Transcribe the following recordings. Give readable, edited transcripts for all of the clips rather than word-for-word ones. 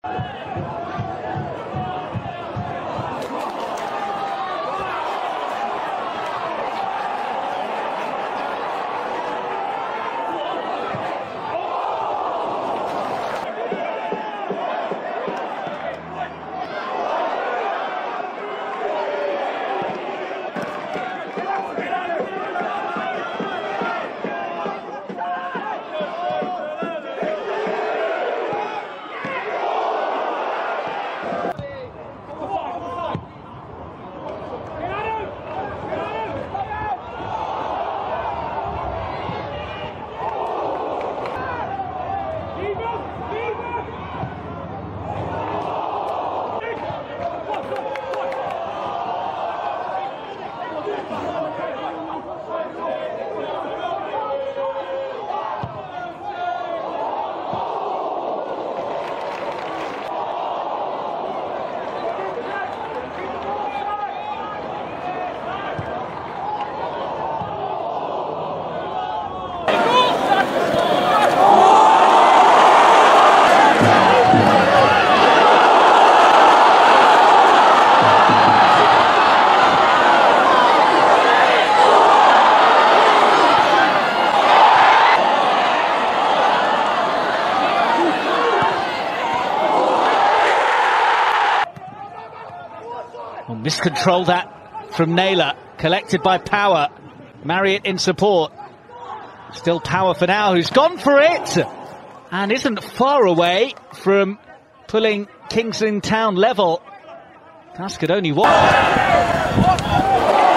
Well, miscontrol that from Naylor, collected by Power. Marriott in support. Still Power for now, who's gone for it and isn't far away from pulling Kingston Town level. Task could only one.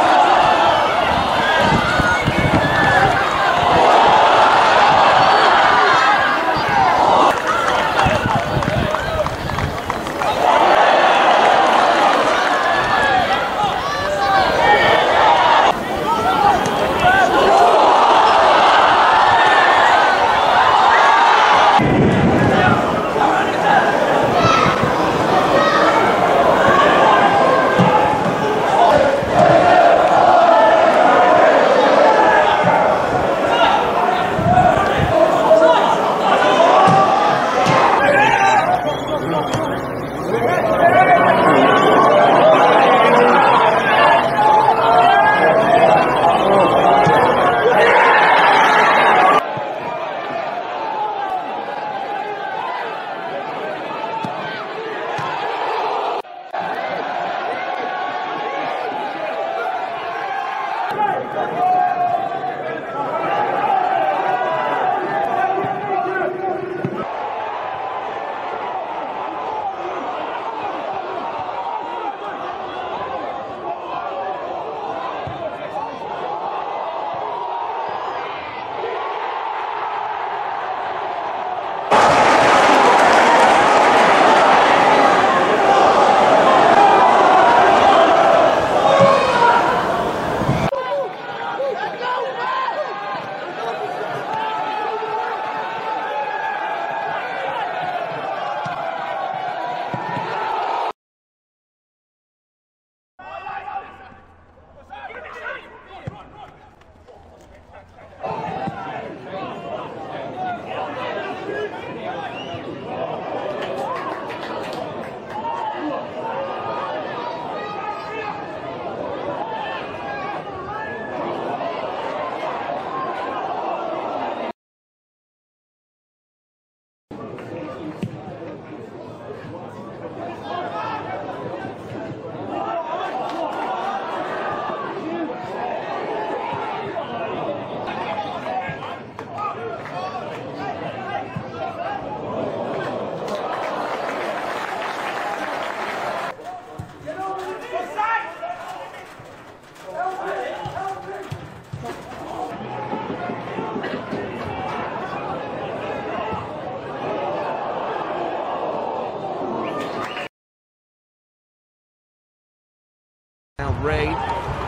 Ray. Going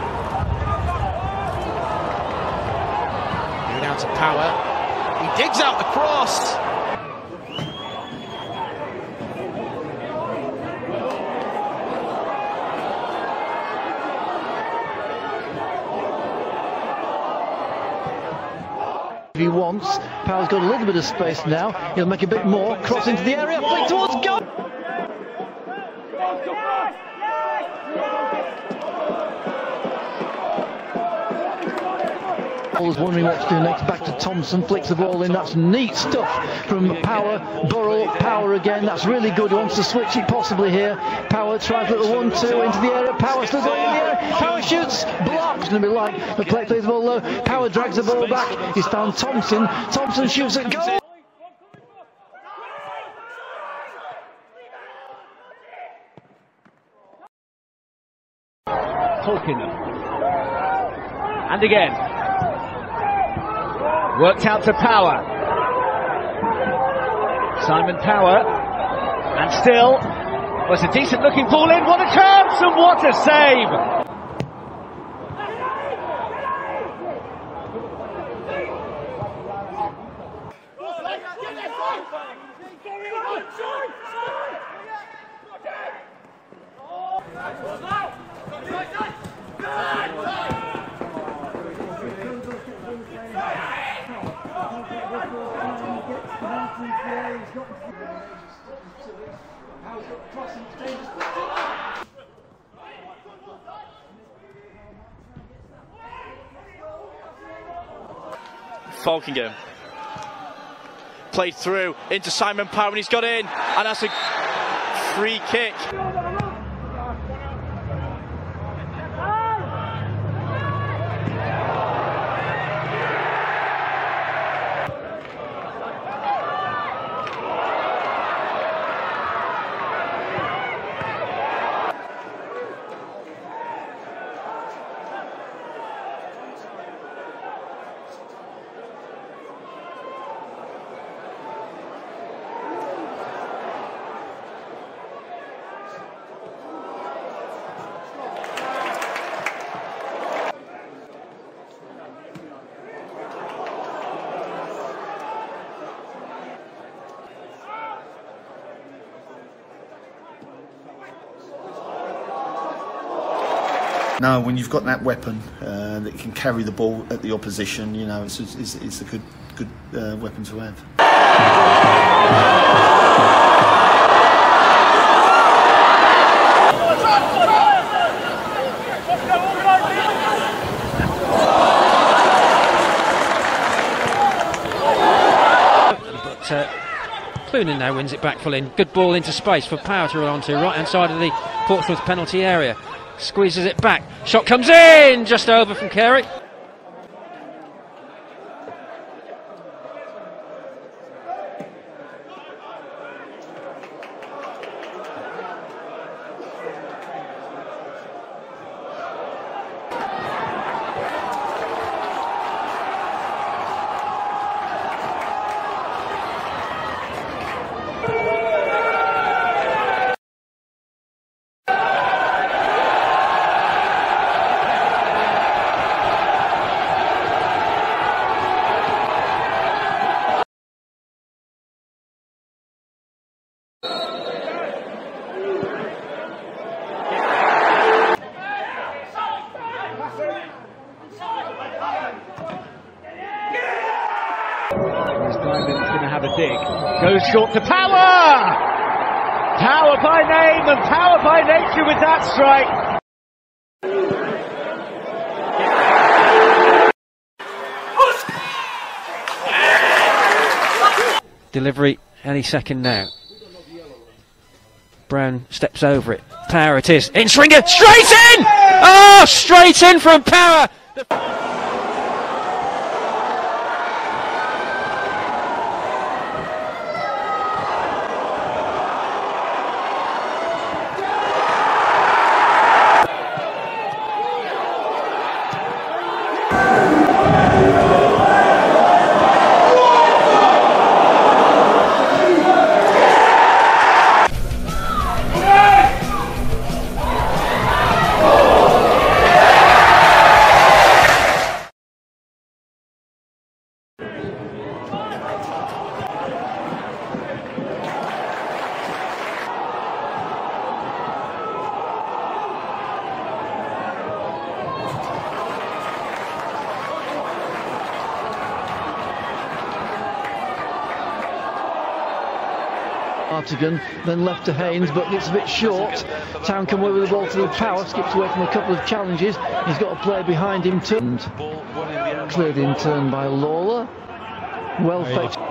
out to Power. He digs out the cross. If he wants, Power's got a little bit of space now. He'll make a bit more. Cross into the area. Flick towards goal. was wondering what to do next. Back to Thompson, flicks the ball in. That's neat stuff from Power. Burrell, Power again. That's really good. He wants to switch it possibly here. Power tries a little 1-2 into the area. Power still going in the air. Power shoots, blocked. Going to be like the play plays the ball low. Power drags the ball back. He's found Thompson. Thompson shoots at goal. Tolkien. And again. Worked out to Power. Simon Power. And still was a decent looking ball in. What a chance and what a save! Falkingham played through into Simon Power and he's got in, and that's a free kick. No, when you've got that weapon that can carry the ball at the opposition, you know, it's a good weapon to have. But Clunan now wins it back full in. Good ball into space for Power to run onto, right hand side of the Portsmouth penalty area. Squeezes it back. Shot comes in! Just over from Carey. Diamond's going to have a dig. Goes short to Power! Power by name and Power by nature with that strike. Delivery any second now. Brown steps over it. Power it is. In Stringer. Straight in! Oh, straight in from Power! Artigan, then left to Haynes, but it's a bit short. Town come away with the ball through Power, skips away from a couple of challenges. He's got a player behind him too. Cleared in turn by Lawler. Well fetched.